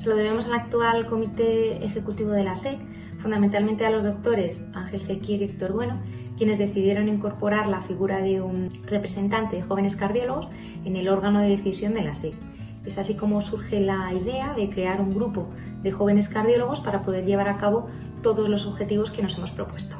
Se lo debemos al actual Comité Ejecutivo de la SEC, fundamentalmente a los doctores Ángel Jequier y Héctor Bueno, quienes decidieron incorporar la figura de un representante de jóvenes cardiólogos en el órgano de decisión de la SEC. Es así como surge la idea de crear un grupo de jóvenes cardiólogos para poder llevar a cabo todos los objetivos que nos hemos propuesto.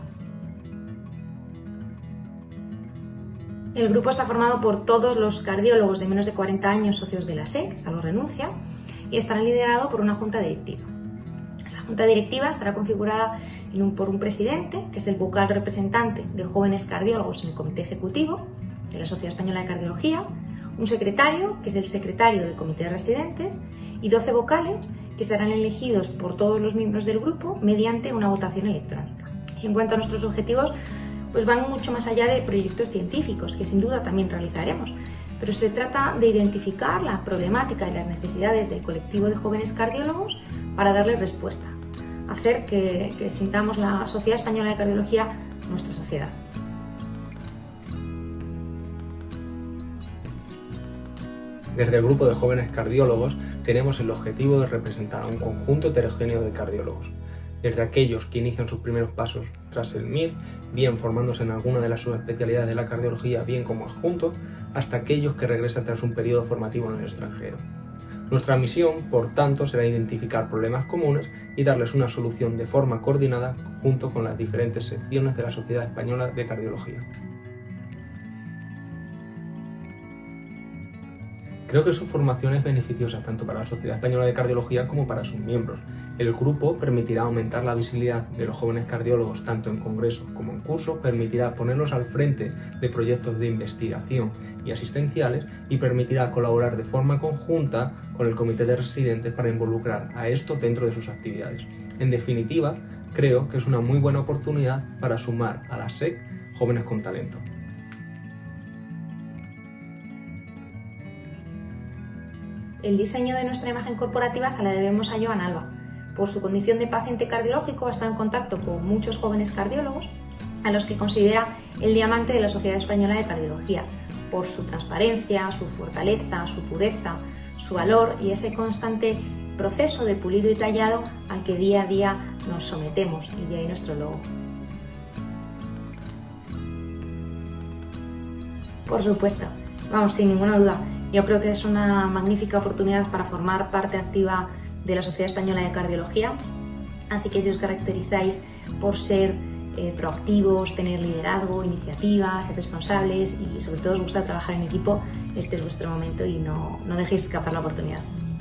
El grupo está formado por todos los cardiólogos de menos de 40 años socios de la SEC, salvo renuncia, y estará liderado por una junta directiva. Esta junta directiva estará configurada por un presidente, que es el vocal representante de jóvenes cardiólogos en el comité ejecutivo de la Sociedad Española de Cardiología, un secretario, que es el secretario del comité de residentes, y 12 vocales, que serán elegidos por todos los miembros del grupo mediante una votación electrónica. Y en cuanto a nuestros objetivos, pues van mucho más allá de proyectos científicos, que sin duda también realizaremos, pero se trata de identificar la problemática y las necesidades del colectivo de jóvenes cardiólogos para darles respuesta, hacer que sintamos la Sociedad Española de Cardiología nuestra sociedad. Desde el grupo de jóvenes cardiólogos tenemos el objetivo de representar a un conjunto heterogéneo de cardiólogos, desde aquellos que inician sus primeros pasos tras el MIR, bien formándose en alguna de las subespecialidades de la cardiología, bien como adjuntos, hasta aquellos que regresan tras un periodo formativo en el extranjero. Nuestra misión, por tanto, será identificar problemas comunes y darles una solución de forma coordinada junto con las diferentes secciones de la Sociedad Española de Cardiología. Creo que su formación es beneficiosa tanto para la Sociedad Española de Cardiología como para sus miembros. El grupo permitirá aumentar la visibilidad de los jóvenes cardiólogos tanto en congresos como en cursos, permitirá ponerlos al frente de proyectos de investigación y asistenciales y permitirá colaborar de forma conjunta con el comité de residentes para involucrar a esto dentro de sus actividades. En definitiva, creo que es una muy buena oportunidad para sumar a la SEC jóvenes con talento. El diseño de nuestra imagen corporativa se la debemos a Joan Alba. Por su condición de paciente cardiológico ha estado en contacto con muchos jóvenes cardiólogos a los que considera el diamante de la Sociedad Española de Cardiología, por su transparencia, su fortaleza, su pureza, su valor y ese constante proceso de pulido y tallado al que día a día nos sometemos, y de ahí nuestro logo. Por supuesto, vamos, sin ninguna duda. Yo creo que es una magnífica oportunidad para formar parte activa de la Sociedad Española de Cardiología, así que si os caracterizáis por ser proactivos, tener liderazgo, iniciativa, ser responsables y sobre todo os gusta trabajar en equipo, este es vuestro momento y no dejéis escapar la oportunidad.